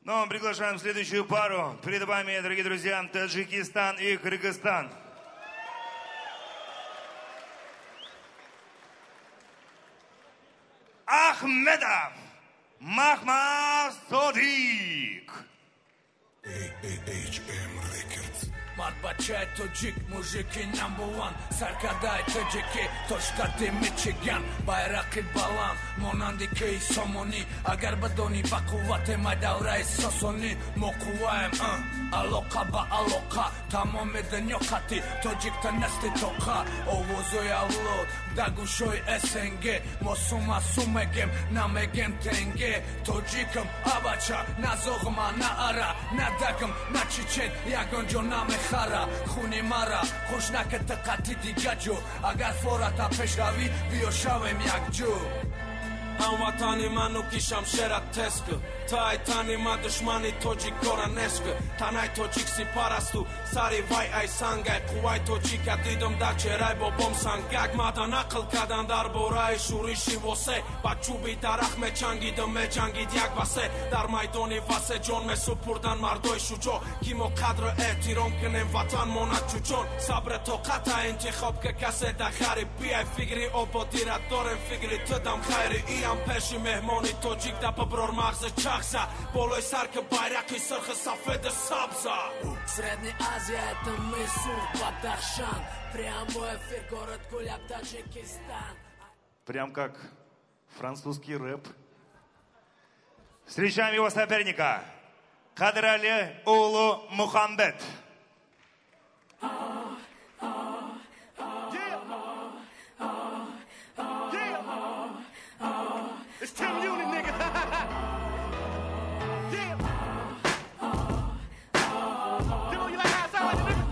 Ну, приглашаем следующую пару. Перед вами, дорогие друзья, Таджикистан и Кыргызстан. Ахмедов Махмад Содик. HM Records. Marbaçay Tojik, muziki number one. Sarkaday Tajiki, Toshkati Michigan. Bayraqi baland, monandiki somoni. Agar badoni baquvvat madawray sosoni. Moquwaim, aloqa ba aloqa. Tamom eden yoqati, Tojikta nasti toqa. Ovozoy avlod, dagushoy SNG. Mosuma sumegem, namegem tenge. Tojikam abacha, nazogma naara. Nadagam, nachichen, yagonjo name خرا خونی مرا خوش نکت قطی دیگه جو اگر فورتا پشراوی بیو شویم یک جو هموطنی منو کشم شرط تسک تای تانی ما دشمنی توجیک کورن نسک تنای توجیک سی پرستو سری وای ای سنگای قوای توجیک دیدم در چرای بابام سنگک مدن اقل کدن در برای شوریشی واسه بچوبی درخ مچنگیدم مجنگید یک بسه در میدانی واسه جون مسپردن مردای شجاع کیمو قدر احترام کنیم وطن مونت چوچون صبر تو قطع انتخاب که کسی دخری بیای فکری آبادی را دارم فکری تدم خیری ام پیشی مهمانی توجیک دا ببرور مغز چخزا بالای سر که байрақи سرخ سفید سبزا Средняя Азия это мы сур Бадахшан Прямой эфир город Гуляб Таджикистан Прям как французский рэп. Встречаем его соперника Кадрали Улу Мухамбет. It's Tim Unit, nigga. Yeah. Demo, you like how I sound like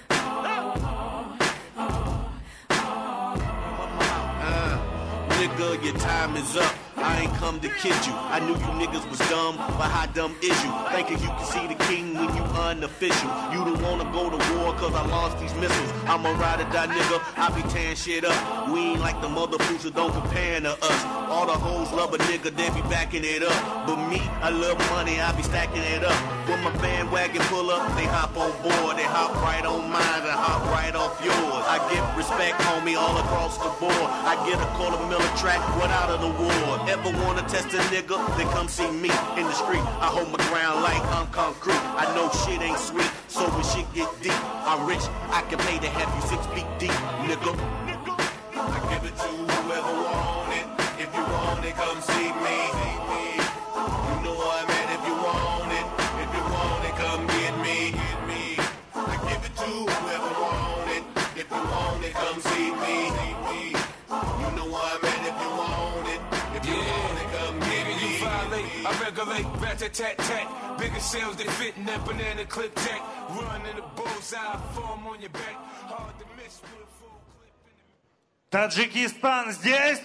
nigga? Nigga, your time is up. I ain't come to kid you. I knew you niggas was dumb, but how dumb is you? Thinking you can see the king when you unofficial. You don't wanna go to war cause I lost these missiles. I'm a ride or die nigga, I be tearing shit up. We ain't like the mother fools who don't compare to us. All the hoes love a nigga, they be backing it up. But me, I love money, I be stacking it up. When my bandwagon pull up, they hop on board. They hop right on mine and hop right off yours. I give respect, homie, all across the board. I get a $250,000 track without an award. Ever wanna test a nigga, then come see me in the street. I hold my ground like I'm concrete. I know shit ain't sweet, so when shit get deep, I'm rich, I can pay to have you 6 feet deep, nigga. I give it to whoever want it. If you want it, come see me. You know what I meant if you want it. If you want it, come get me. I give it to whoever want it. If you want it, come see me. You know what I meant if you want it. If you want it, come get me. You violate, I regulate, rat-tat-tat-tat. Bigger shells that fit in that banana clip jack. Run in the bullseye, form on your back. Hard to miss with a full clip in the... Таджикистан здесь?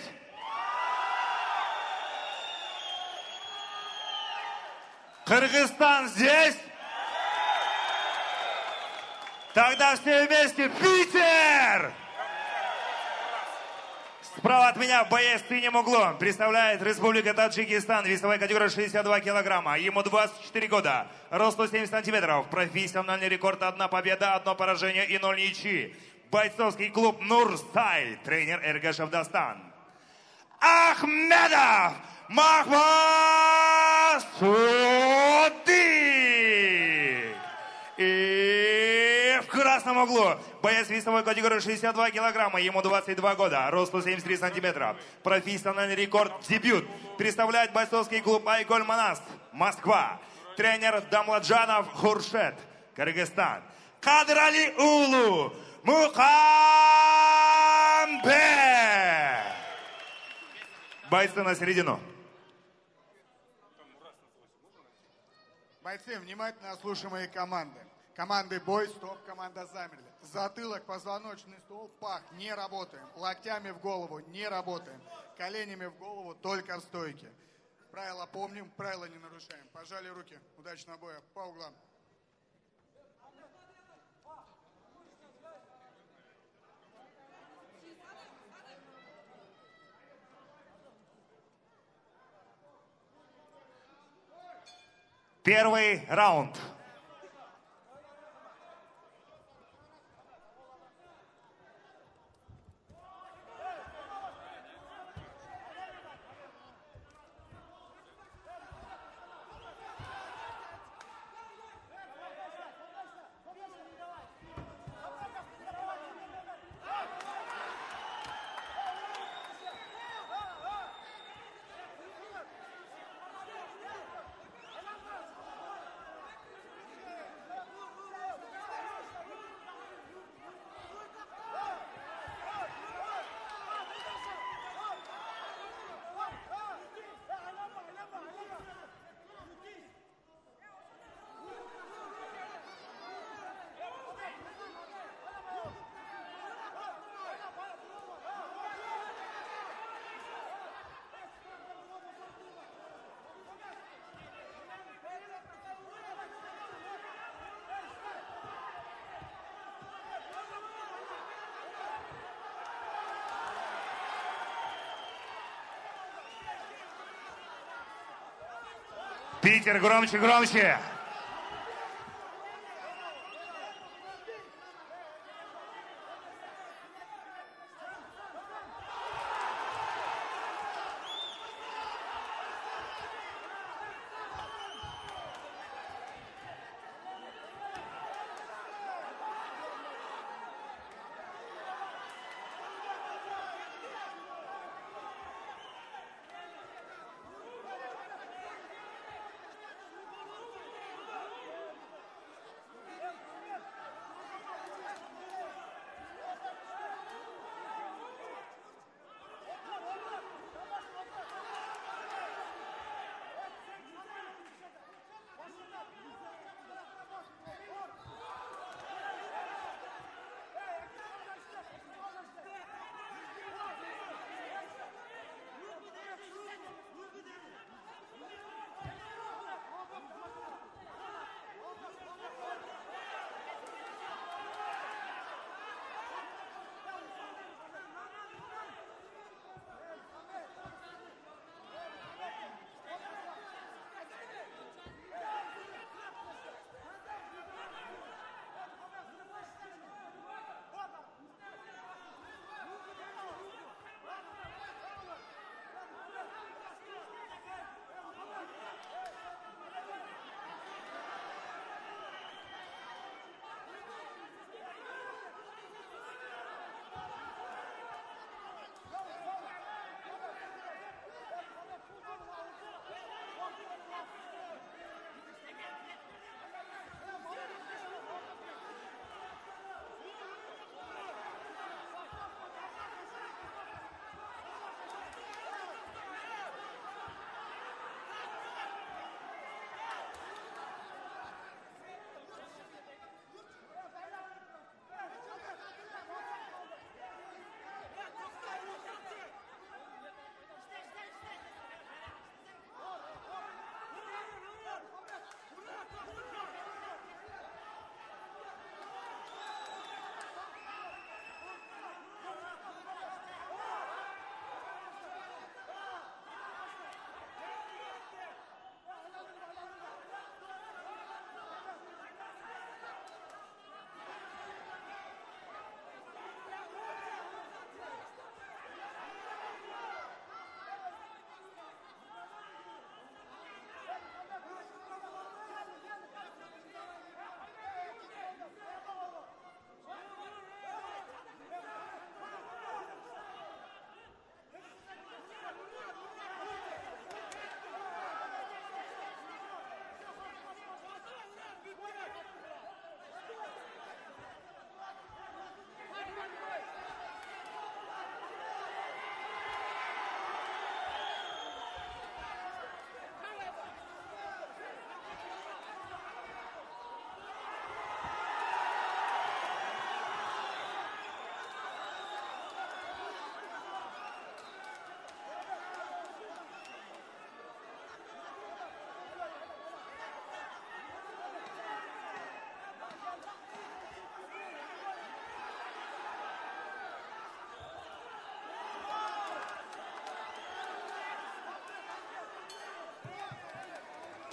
Кыргызстан здесь? Тогда все вместе Питер! Справа от меня боец с синим углом представляет Республика Таджикистан, весовая категория 62 килограмма. Ему 24 года, рост 170 сантиметров, профессиональный рекорд: 1 победа, 1 поражение и 0 ничьи. Бойцовский клуб Нурстай, тренер Эргашев Дастан. Ахмедов Махмад Содик! И в красном углу боец весовой категории 62 килограмма, ему 22 года, рост 173 сантиметра, профессиональный рекорд, дебют. Представляет бойцовский клуб Айголь Манаст, Москва. Тренер Дамладжанов Хуршет, Кыргызстан. Кадрали Улу Мухамбет! Бойцы на середину. Бойцы, внимательно слушаем мои команды. Команды бой, стоп, команда замерли. Затылок, позвоночный стол, пах, не работаем. Локтями в голову, не работаем. Коленями в голову, только в стойке. Правила помним, правила не нарушаем. Пожали руки, удачного боя, по углам. Первый раунд. Питер, громче, громче.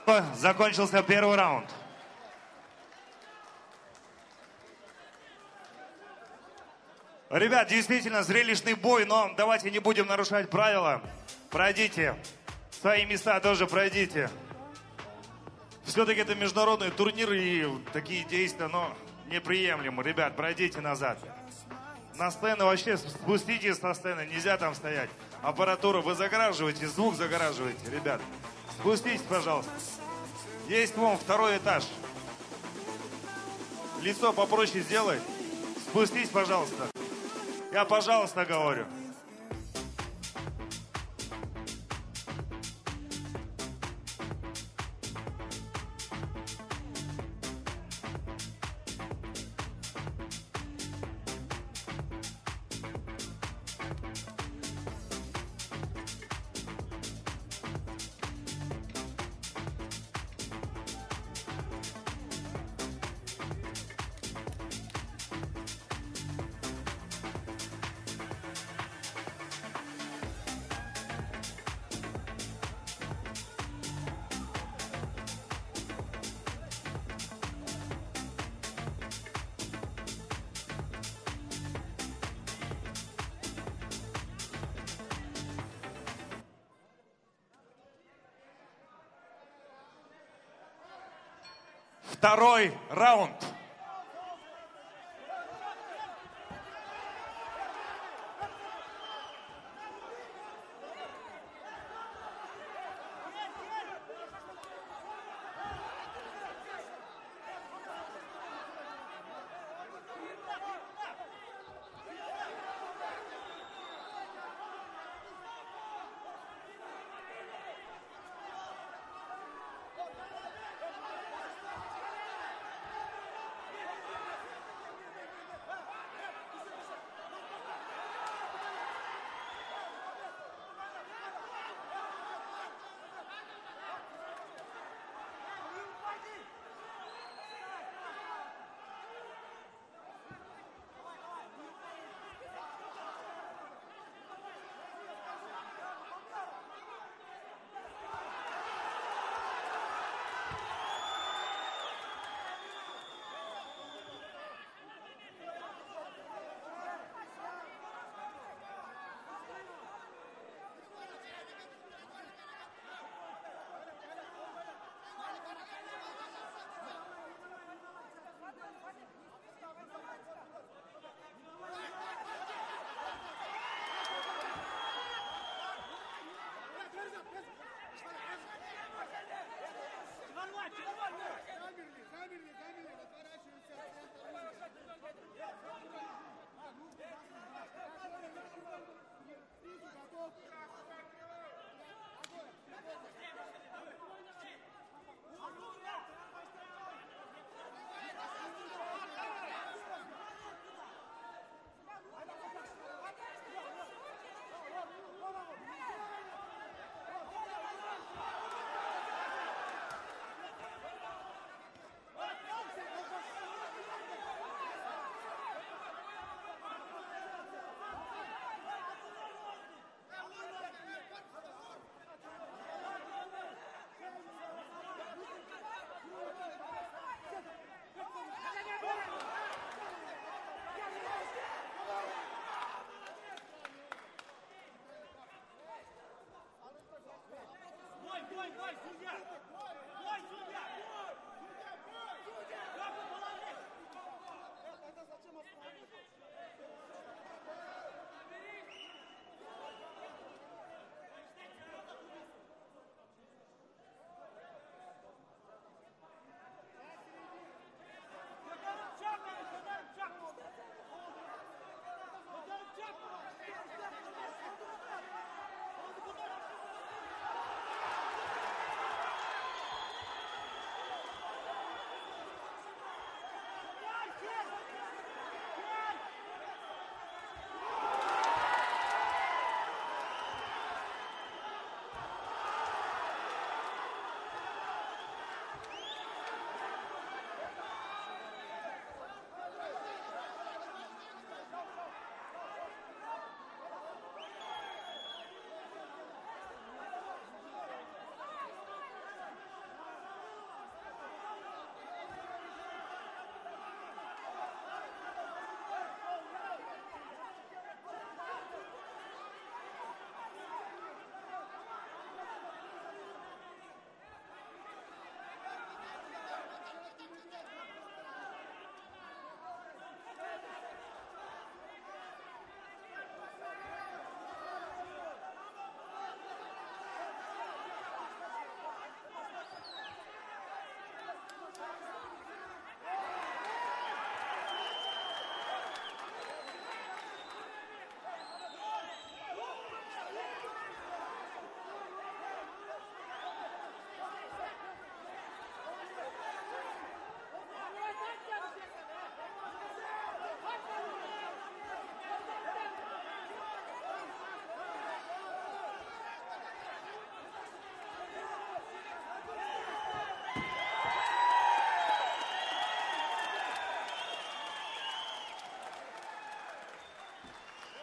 Закончился первый раунд. Ребят, действительно зрелищный бой, но давайте не будем нарушать правила. Пройдите. Свои места тоже пройдите. Все-таки это международные турниры и такие действия, но неприемлемы. Ребят, пройдите назад. На сцену вообще спуститесь со сцены, нельзя там стоять. Аппаратуру вы загораживаете, звук загораживаете, ребят. Спуститесь, пожалуйста. Есть вон второй этаж. Лицо попроще сделай. Спустись, пожалуйста. Я пожалуйста говорю. Второй раунд.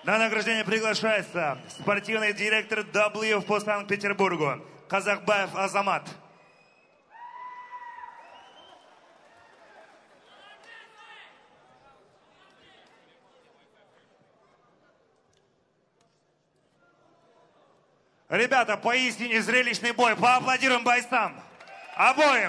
На награждение приглашается спортивный директор W по Санкт-Петербургу Казахбаев Азамат. Ребята, поистине зрелищный бой. Поаплодируем бойцам. Обоим.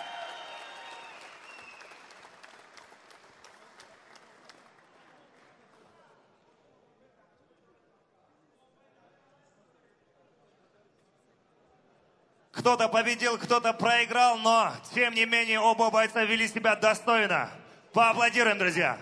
Кто-то победил, кто-то проиграл, но, тем не менее, оба бойца вели себя достойно. Поаплодируем, друзья.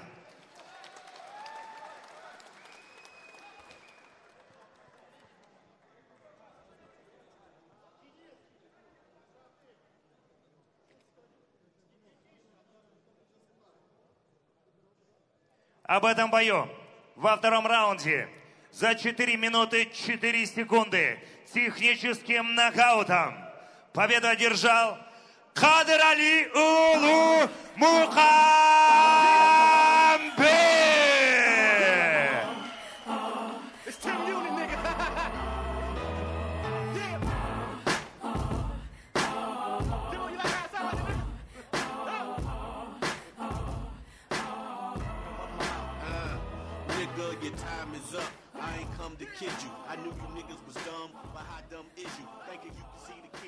Об этом бою во втором раунде за 4 минуты 4 секунды техническим нокаутом победу одержал Кадыр Али Улу Мухамбет. It's Tim Unit, nigga. Yeah. Demo, you like how I sound like Nigga, your time is up. I ain't come to kid you. I knew you niggas was dumb, but how dumb is you? Thinking you can see the